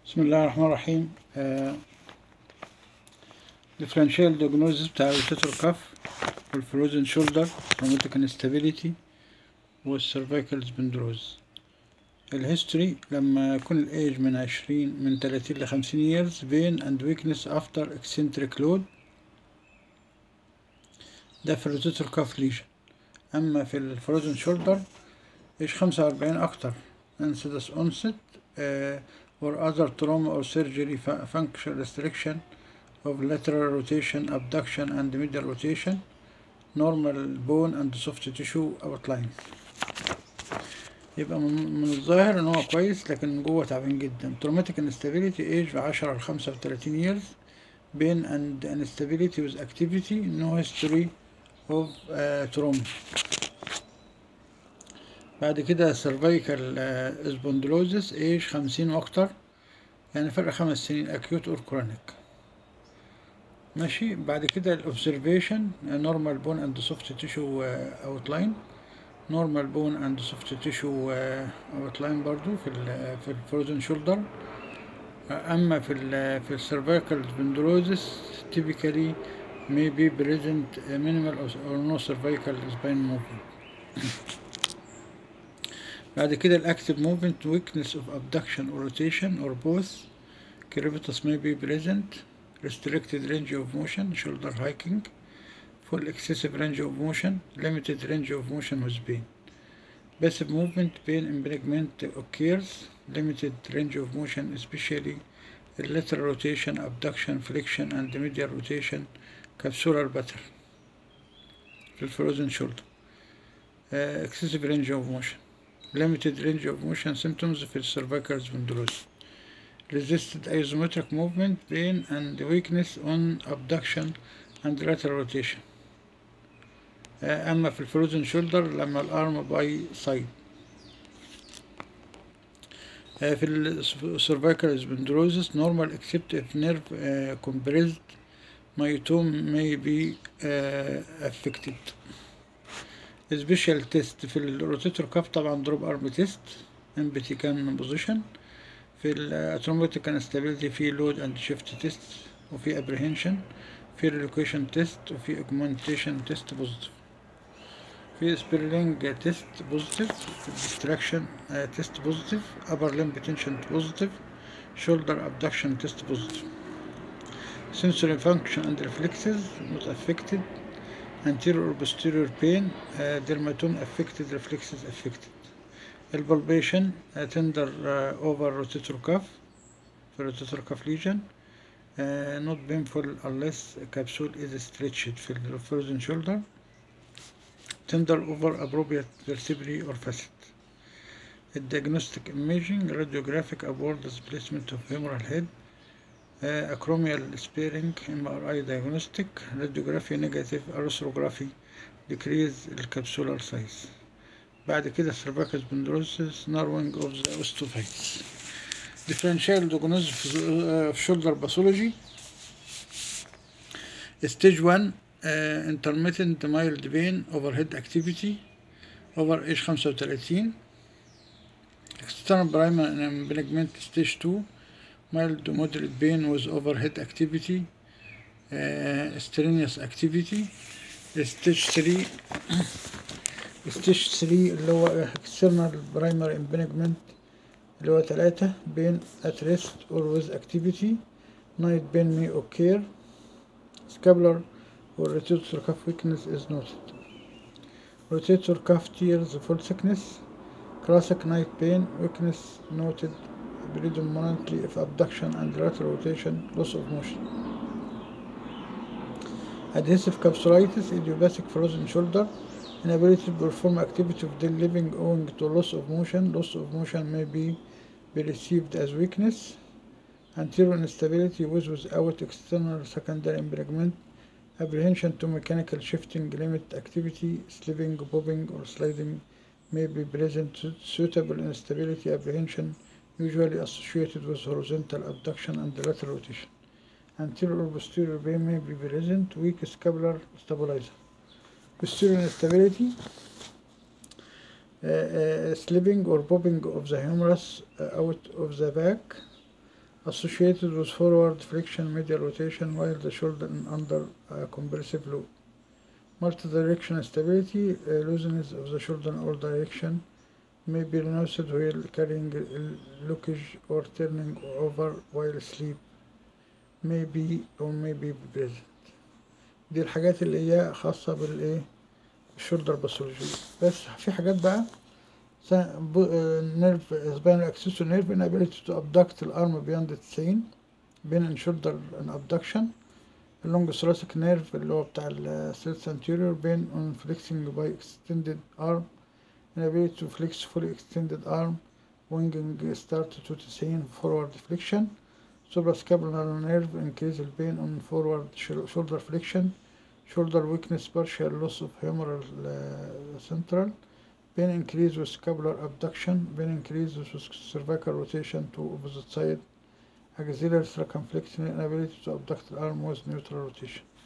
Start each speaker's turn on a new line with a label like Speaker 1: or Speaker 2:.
Speaker 1: بسم الله الرحمن الرحيم. differential diagnosis بتاع الروتيتور كاف والفروزن شولدر روماتيك انستابيليتي والسيرفايكال سبندروز. الهيستوري لما يكون الايج من 30 ل 50 years pain and weakness after eccentric load، ده في الروتيتور كاف ليجن. اما في الفروزن شولدر ايج 45 اكتر، incidence onset or other trauma or surgery function restriction of lateral rotation, abduction and medial rotation, normal bone and soft tissue outlines. يبقى من الظاهر ان هو كويس، لكن من جوه تعبان جدا. traumatic instability age 10 ل 35 years، pain and instability with activity، no history of trauma. بعد كده cervical spondylosis age 50 واكتر، يعني فرق 5 سنين acute or chronic. ماشي. بعد كده الاوبزرفيشن نورمال بون اند سوفت تيشو اوتلاين، نورمال بون اند سوفت تيشو اوتلاين برضو في الفروزن شولدر. اما في السيرفايكال سبندلوزس typically may be present minimal or no cervical spine movement. بعد كده الاكتيف movement weakness of abduction or rotation or both، crepitus may be present، restricted range of motion shoulder hiking، full excessive range of motion، limited range of motion with pain. Passive movement pain impingement occurs، limited range of motion especially lateral rotation, abduction, flexion and medial rotation، capsular pattern في الفروزن shoulder. excessive range of motion، limited range of motion symptoms في cervical spondylosis. resisted isometric movement pain and weakness on abduction and lateral rotation. اما في الفروزن شولدر لما الارم باي سايد. في السيرفايكال سبندروزس normal except if nerve compressed myotome may be affected. سبيشال تيست في الروتيتور كاف طبعا دروب ارم تيست، امبتي كان بوزيشن. في الاتروماتيك انستابيليتي في لود اند شيفت تيست، وفي ابريهنشن، في ريلوكيشن تيست، وفي اوجمانتيشن تيست بوزيتيف. في سبيرلينج تيست بوزيتيف، ديستراكشن تيست بوزيتيف، upper limb tension بوزيتيف، shoulder abduction تيست بوزيتيف. sensory function and reflexes not affected، anterior or posterior pain، dermatome affected، reflexes affected. البالبيشن tender over rotator cuff في rotator cuff lesion، not painful unless capsule is stretched في الفروزن shoulder. tender over appropriate vertebrae or facet. الdiagnostic imaging radiographic upward displacement of humeral head، acromial sparing MRI diagnostic، radiography negative arthrography decrease الكبسولار size. بعد كده cervical spondylosis narrowing of the osteophytes. differential diagnosis في shoulder pathology. stage 1 intermittent mild pain overhead activity over age 35. external primary impingement stage 2 mild to moderate pain with overhead activity strenuous activity. stage 3 اللي هو external primary impingement اللي هو 3 pain at rest or with activity، night pain may occur، scapular or rotator cuff weakness is noted. rotator cuff tears full thickness، classic night pain weakness noted predominantly if abduction and lateral rotation, loss of motion. adhesive capsulitis idiopathic frozen shoulder، inability to perform activity of daily living owing to loss of motion. loss of motion may be perceived as weakness. anterior instability without external secondary impingement. apprehension to mechanical shifting limit activity. slipping, bobbing or sliding may be present. suitable instability apprehension usually associated with horizontal abduction and lateral rotation. anterior or posterior pain may be present. weak scapular stabilizer. posterior instability slipping or bobbing of the humerus out of the back associated with forward flexion, medial rotation, while the shoulder under compressive load. Multidirectional stability, looseness of the shoulder in all direction may be renounced while carrying lockage or turning over while asleep. may be or may be present. دي الحاجات اللي هي خاصة بالايه الشولدر باثولوجي. بس في حاجات بقى nerve spinal accessory nerve inability to abduct الارم beyond 90 بين shoulder and abduction. اللونج thoracic nerve اللي هو بتاع الثيرد anterior بين on flexing by extended arm, inability to flex fully extended arm, winging start to 90 forward flexion. Suprascapular nerve increase pain on forward shoulder flexion, shoulder weakness, partial loss of humeral central, pain increase with scapular abduction, pain increase with cervical rotation to opposite side, axillary circumflexion, inability to abduct the arm with neutral rotation.